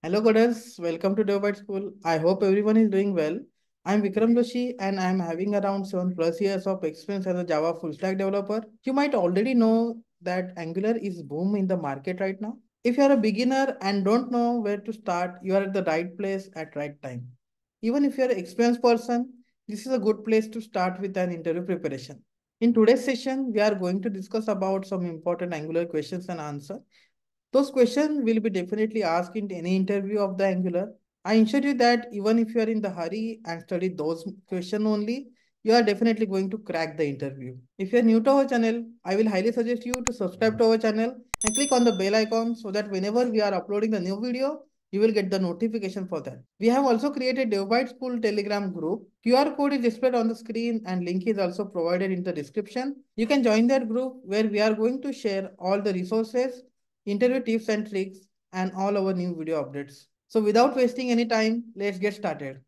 Hello, Goddess. Welcome to Dev School. I hope everyone is doing well. I'm Vikram Doshi and I'm having around 7+ years of experience as a Java full stack developer. You might already know that Angular is boom in the market right now. If you are a beginner and don't know where to start, you are at the right place at right time. Even if you are an experienced person, this is a good place to start with an interview preparation. In today's session, we are going to discuss about some important Angular questions and answers. Those questions will be definitely asked in any interview of the Angular. I assure you that even if you are in the hurry and study those questions only, you are definitely going to crack the interview. If you are new to our channel, I will highly suggest you to subscribe to our channel and click on the bell icon so that whenever we are uploading the new video, you will get the notification for that. We have also created DevByte School Telegram group. QR code is displayed on the screen and link is also provided in the description. You can join that group where we are going to share all the resources, interview tips and tricks, and all our new video updates. So without wasting any time, let's get started.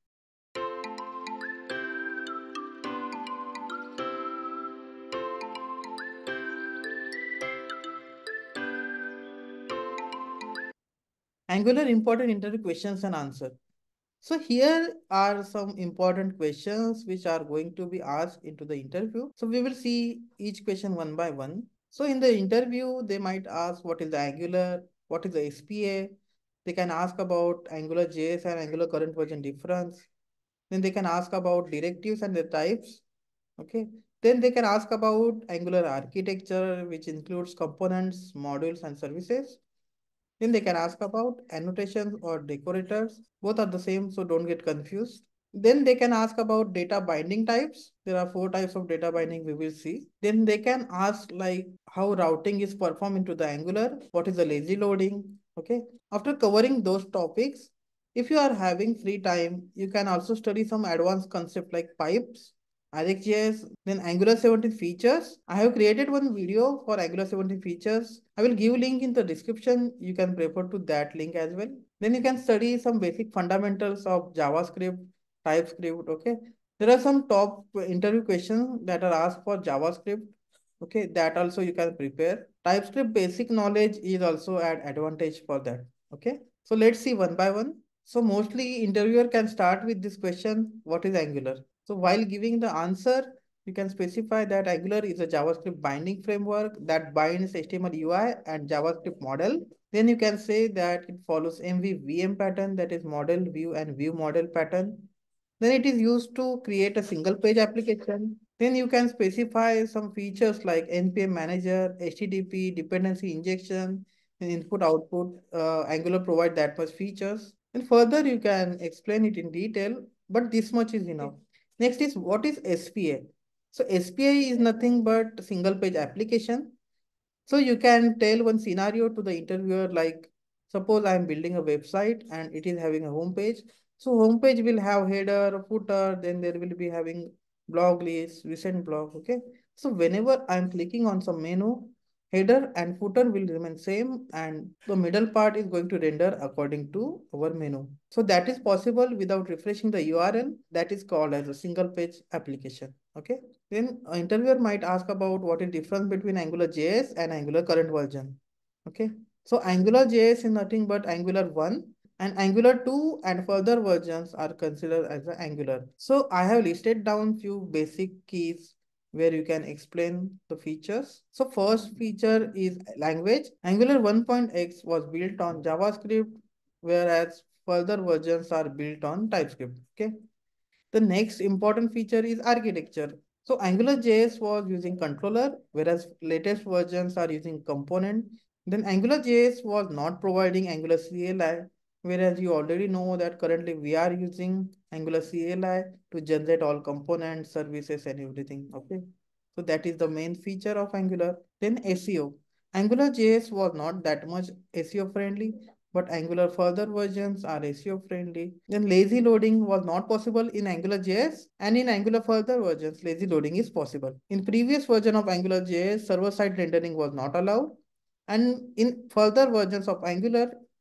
Angular important interview questions and answer. So here are some important questions which are going to be asked into the interview. So we will see each question one by one. So in the interview, they might ask what is the Angular, what is the SPA. They can ask about Angular JS and Angular current version difference. Then they can ask about directives and their types. Okay. Then they can ask about Angular architecture, which includes components, modules, and services. Then they can ask about annotations or decorators. Both are the same, so don't get confused. Then they can ask about data binding types. There are 4 types of data binding we will see. Then they can ask like how routing is performed into the Angular, what is the lazy loading. Okay. After covering those topics, if you are having free time, you can also study some advanced concept like pipes, RxJS, then Angular 17 features. I have created one video for Angular 17 features. I will give link in the description. You can refer to that link as well. Then you can study some basic fundamentals of JavaScript, TypeScript. Okay. There are some top interview questions that are asked for JavaScript. Okay. That also you can prepare. TypeScript basic knowledge is also an advantage for that. Okay. So let's see one by one. So mostly interviewer can start with this question, what is Angular? So while giving the answer, you can specify that Angular is a JavaScript binding framework that binds HTML UI and JavaScript model. Then you can say that it follows MVVM pattern, that is model, view, and view model pattern. Then it is used to create a single page application. Then you can specify some features like NPM manager, HTTP, dependency injection, and input output. Angular provide that much features. And further you can explain it in detail, but this much is enough. Next is what is SPA? So SPA is nothing but single page application. So you can tell one scenario to the interviewer like, suppose I am building a website and it is having a home page. So home page will have header, footer, then there will be having blog list, recent blog. Okay. So whenever I'm clicking on some menu, header and footer will remain same and the middle part is going to render according to our menu. So that is possible without refreshing the URL. That is called as a single page application. Okay. Then interviewer might ask about what is difference between Angular JS and Angular current version. Okay. So Angular JS is nothing but Angular 1 and Angular 2 and further versions are considered as a Angular. So I have listed down few basic keys where you can explain the features. So first feature is language. Angular 1.x was built on JavaScript, whereas further versions are built on TypeScript. Okay. The next important feature is architecture. So AngularJS was using controller, whereas latest versions are using component. Then AngularJS was not providing Angular CLI, whereas you already know that currently we are using Angular CLI to generate all components, services, and everything. Okay. So that is the main feature of Angular. Then SEO. AngularJS was not that much SEO friendly, but Angular further versions are SEO friendly. Then lazy loading was not possible in AngularJS, and in Angular further versions, lazy loading is possible. In previous version of AngularJS, server-side rendering was not allowed, and in further versions of Angular,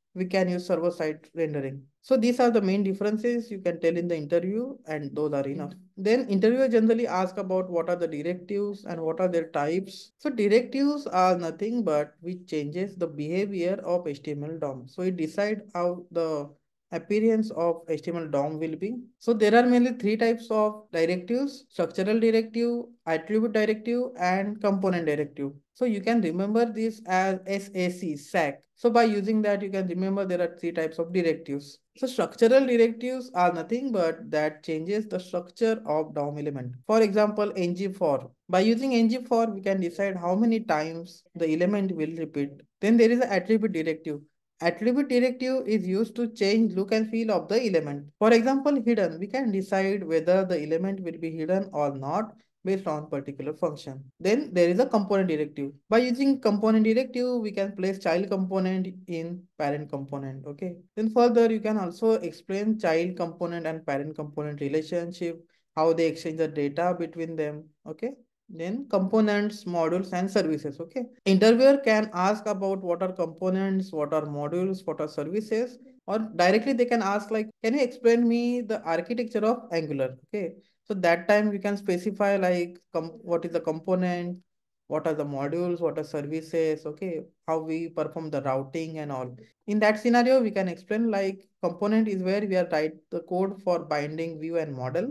we can use server-side rendering. So these are the main differences you can tell in the interview, and those are enough. Then interviewer generally ask about what are the directives and what are their types. So directives are nothing but which changes the behavior of HTML DOM. So it decide how the appearance of HTML DOM will be. So there are mainly three types of directives: structural directive, attribute directive, and component directive. So you can remember this as SAC. So by using that, you can remember there are three types of directives. So structural directives are nothing but that changes the structure of DOM element. For example, ng-for. By using ng-for, we can decide how many times the element will repeat. Then there is an attribute directive. Attribute directive is used to change look and feel of the element. For example, hidden, we can decide whether the element will be hidden or not based on particular function. Then there is a component directive. By using component directive, we can place child component in parent component. Okay. Then further, you can also explain child component and parent component relationship, how they exchange the data between them. Okay. Then components, modules, and services. Okay. Interviewer can ask about what are components, what are modules, what are services, or directly they can ask like, can you explain me the architecture of Angular? Okay. So that time we can specify like what is the component, what are the modules, what are services, okay, how we perform the routing and all. In that scenario, we can explain like component is where we are write the code for binding view and model.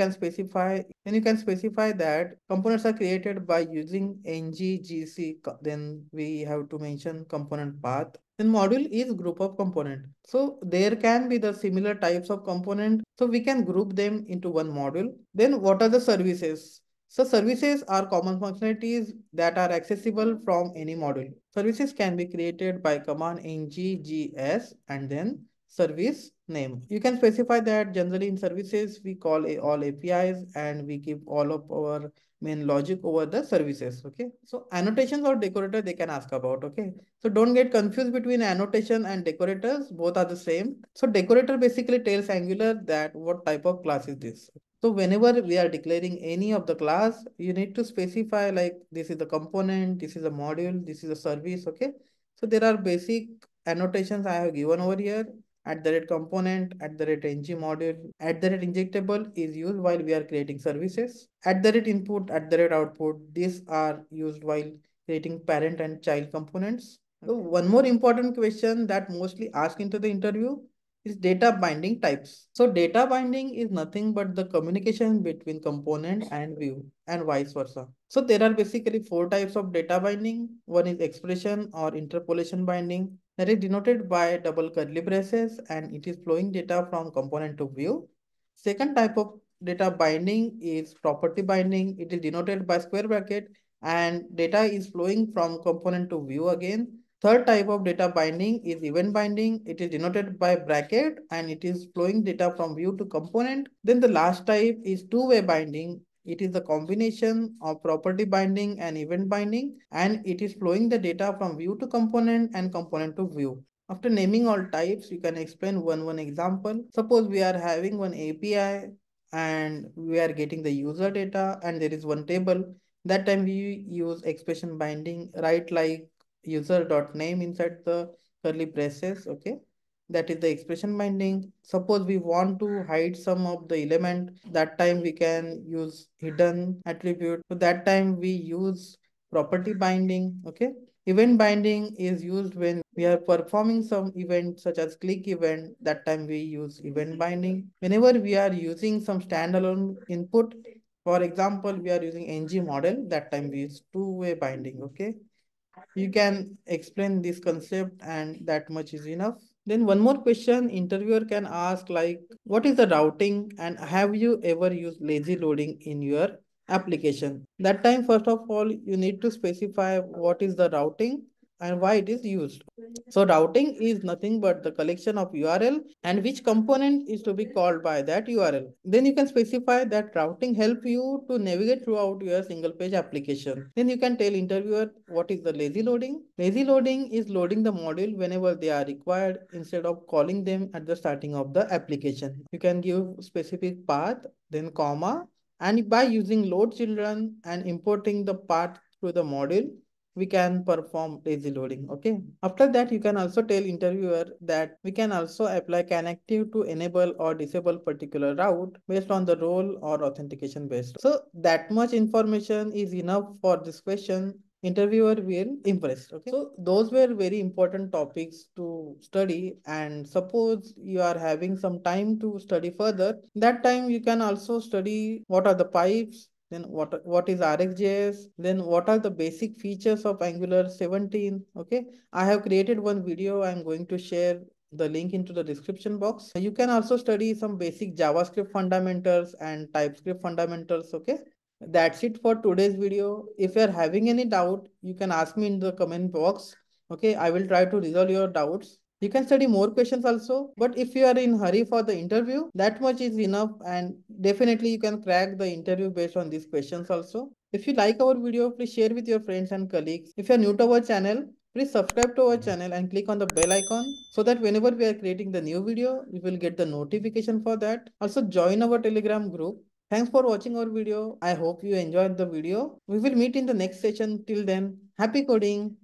Then you can specify that components are created by using ng-gc. Then we have to mention component path. Then module is group of component. So there can be the similar types of component. So we can group them into one module. Then what are the services? So services are common functionalities that are accessible from any module. Services can be created by command ng-gs and then service name. You can specify that generally in services we call all APIs and we keep all of our main logic over the services. Okay. So annotations or decorator they can ask about. Okay. So don't get confused between annotation and decorators. Both are the same. So decorator basically tells Angular that what type of class is this. So whenever we are declaring any of the class, you need to specify like this is the component, this is a module, this is a service. Okay. So there are basic annotations I have given over here. At the rate component, at the rate ng module, at the rate injectable is used while we are creating services. At the rate input, at the rate output, these are used while creating parent and child components. So one more important question that mostly asked into the interview is data binding types. So data binding is nothing but the communication between component and view and vice versa. So there are basically four types of data binding. One is expression or interpolation binding that is denoted by double curly braces and it is flowing data from component to view. Second type of data binding is property binding. It is denoted by square bracket and data is flowing from component to view again. Third type of data binding is event binding. It is denoted by bracket and it is flowing data from view to component. Then the last type is two-way binding. It is the combination of property binding and event binding and it is flowing the data from view to component and component to view. After naming all types, you can explain one example. Suppose we are having one API and we are getting the user data and there is one table. That time we use expression binding, right? Like user.name inside the curly braces. Okay. That is the expression binding. Suppose we want to hide some of the element, that time we can use hidden attribute. So that time we use property binding. Okay. Event binding is used when we are performing some event such as click event. That time we use event binding. Whenever we are using some standalone input, for example, we are using ng model, that time we use two-way binding. Okay. You can explain this concept and that much is enough. Then one more question interviewer can ask like, what is the routing and have you ever used lazy loading in your application? That time, first of all, you need to specify what is the routing and why it is used. So routing is nothing but the collection of URL and which component is to be called by that URL. Then you can specify that routing help you to navigate throughout your single page application. Then you can tell interviewer what is the lazy loading. Lazy loading is loading the module whenever they are required instead of calling them at the starting of the application. You can give specific path, then comma, and by using load children and importing the path through the module, we can perform lazy loading. Okay, after that you can also tell interviewer that we can also apply connective to enable or disable particular route based on the role or authentication based. So that much information is enough for this question. Interviewer will impressed. Okay, so those were very important topics to study, and suppose you are having some time to study further, that time you can also study what are the pipes, then what is RxJS, then what are the basic features of Angular 17. Okay, I have created one video. I'm going to share the link into the description box. You can also study some basic JavaScript fundamentals and TypeScript fundamentals. Okay, that's it for today's video. If you are having any doubt, you can ask me in the comment box. Okay, I will try to resolve your doubts. You can study more questions also, but if you are in hurry for the interview, that much is enough, and definitely you can crack the interview based on these questions also. If you like our video, please share with your friends and colleagues. If you are new to our channel, please subscribe to our channel and click on the bell icon so that whenever we are creating the new video, you will get the notification for that. Also join our Telegram group. Thanks for watching our video. I hope you enjoyed the video. We will meet in the next session. Till then, happy coding.